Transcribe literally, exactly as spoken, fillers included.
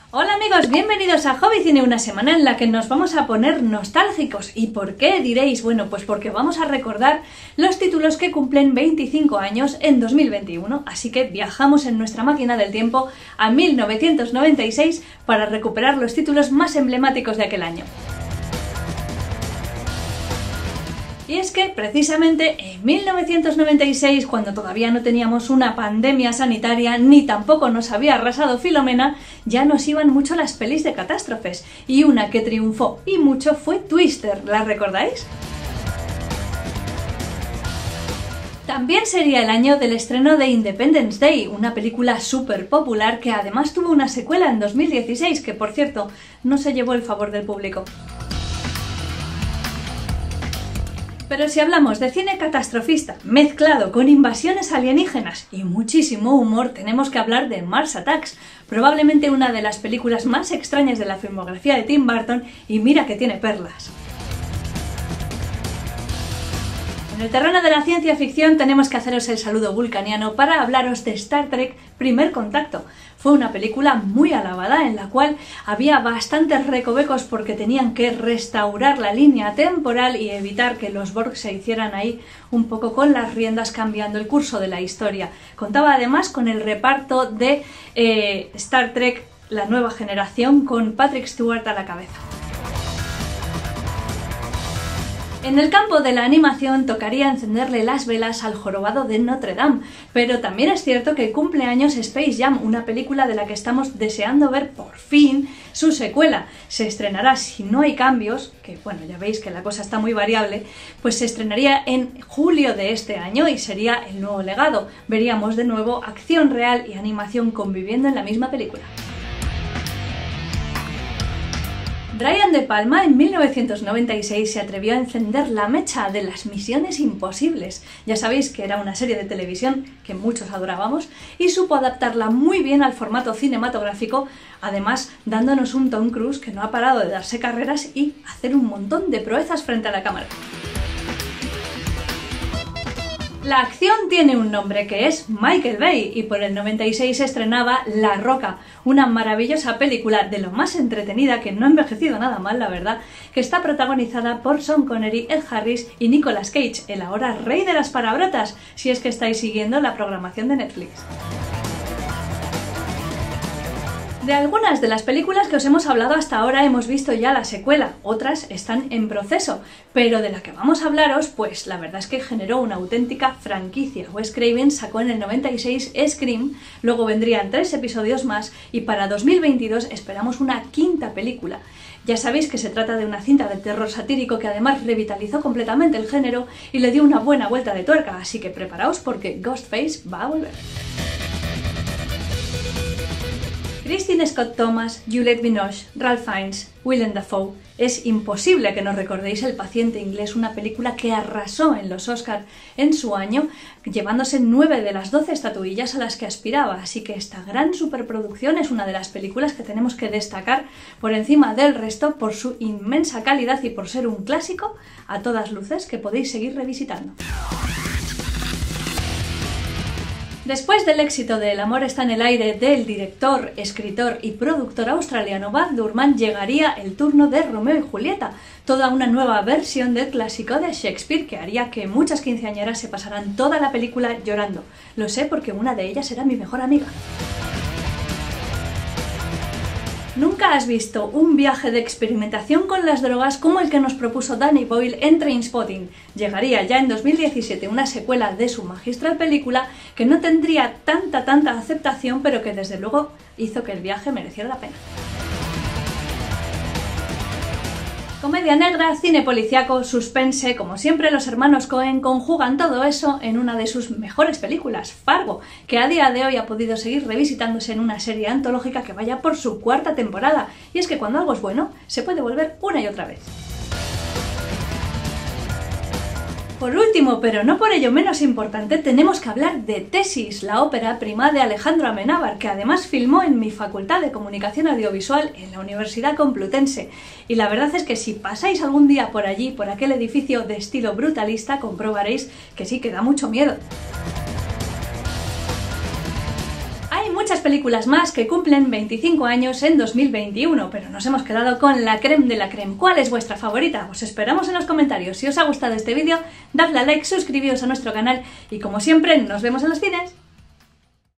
Hola amigos, bienvenidos a Hobby Cine, una semana en la que nos vamos a poner nostálgicos. ¿Y por qué? Diréis, bueno, pues porque vamos a recordar los títulos que cumplen veinticinco años en dos mil veintiuno, así que viajamos en nuestra máquina del tiempo a mil novecientos noventa y seis para recuperar los títulos más emblemáticos de aquel año. Y es que, precisamente, en mil novecientos noventa y seis, cuando todavía no teníamos una pandemia sanitaria, ni tampoco nos había arrasado Filomena, ya nos iban mucho las pelis de catástrofes, y una que triunfó y mucho fue Twister, ¿la recordáis? También sería el año del estreno de Independence Day, una película súper popular que además tuvo una secuela en dos mil dieciséis, que por cierto, no se llevó el favor del público. Pero si hablamos de cine catastrofista mezclado con invasiones alienígenas y muchísimo humor, tenemos que hablar de Mars Attacks, probablemente una de las películas más extrañas de la filmografía de Tim Burton, y mira que tiene perlas. En el terreno de la ciencia ficción tenemos que haceros el saludo vulcaniano para hablaros de Star Trek Primer Contacto. Fue una película muy alabada en la cual había bastantes recovecos porque tenían que restaurar la línea temporal y evitar que los Borg se hicieran ahí un poco con las riendas cambiando el curso de la historia. Contaba además con el reparto de eh, Star Trek La Nueva Generación con Patrick Stewart a la cabeza. En el campo de la animación tocaría encenderle las velas al Jorobado de Notre Dame, pero también es cierto que cumple años Space Jam, una película de la que estamos deseando ver por fin su secuela. Se estrenará, si no hay cambios, que bueno, ya veis que la cosa está muy variable, pues se estrenaría en julio de este año y sería el nuevo legado. Veríamos de nuevo acción real y animación conviviendo en la misma película. Brian De Palma en mil novecientos noventa y seis se atrevió a encender la mecha de las Misiones Imposibles. Ya sabéis que era una serie de televisión que muchos adorábamos y supo adaptarla muy bien al formato cinematográfico, además dándonos un Tom Cruise que no ha parado de darse carreras y hacer un montón de proezas frente a la cámara. La acción tiene un nombre que es Michael Bay y por el noventa y seis se estrenaba La Roca, una maravillosa película de lo más entretenida que no ha envejecido nada mal, la verdad, que está protagonizada por Sean Connery, Ed Harris y Nicolas Cage, el ahora rey de las palabrotas, si es que estáis siguiendo la programación de Netflix. De algunas de las películas que os hemos hablado hasta ahora hemos visto ya la secuela, otras están en proceso, pero de la que vamos a hablaros, pues la verdad es que generó una auténtica franquicia. Wes Craven sacó en el noventa y seis Scream, luego vendrían tres episodios más y para dos mil veintidós esperamos una quinta película. Ya sabéis que se trata de una cinta de terror satírico que además revitalizó completamente el género y le dio una buena vuelta de tuerca, así que preparaos porque Ghostface va a volver. Kristin Scott Thomas, Juliette Binoche, Ralph Fiennes, Willem Dafoe. Es imposible que no recordéis El paciente inglés, una película que arrasó en los Oscars en su año, llevándose nueve de las doce estatuillas a las que aspiraba, así que esta gran superproducción es una de las películas que tenemos que destacar por encima del resto por su inmensa calidad y por ser un clásico a todas luces que podéis seguir revisitando. Después del éxito de El amor está en el aire del director, escritor y productor australiano Baz Luhrmann, llegaría el turno de Romeo y Julieta, toda una nueva versión del clásico de Shakespeare que haría que muchas quinceañeras se pasaran toda la película llorando. Lo sé porque una de ellas era mi mejor amiga. ¿Nunca has visto un viaje de experimentación con las drogas como el que nos propuso Danny Boyle en Trainspotting? Llegaría ya en dos mil diecisiete una secuela de su magistral película que no tendría tanta tanta aceptación, pero que desde luego hizo que el viaje mereciera la pena. Comedia negra, cine policíaco, suspense, como siempre los hermanos Coen conjugan todo eso en una de sus mejores películas, Fargo, que a día de hoy ha podido seguir revisitándose en una serie antológica que vaya por su cuarta temporada, y es que cuando algo es bueno, se puede volver una y otra vez. Por último, pero no por ello menos importante, tenemos que hablar de Tesis, la ópera prima de Alejandro Amenábar, que además filmó en mi Facultad de Comunicación Audiovisual en la Universidad Complutense. Y la verdad es que si pasáis algún día por allí, por aquel edificio de estilo brutalista, comprobaréis que sí que da mucho miedo. muchas películas más que cumplen veinticinco años en dos mil veintiuno, pero nos hemos quedado con la creme de la creme. ¿Cuál es vuestra favorita? Os esperamos en los comentarios. Si os ha gustado este vídeo, dadle a like, suscribíos a nuestro canal y como siempre, nos vemos en los cines.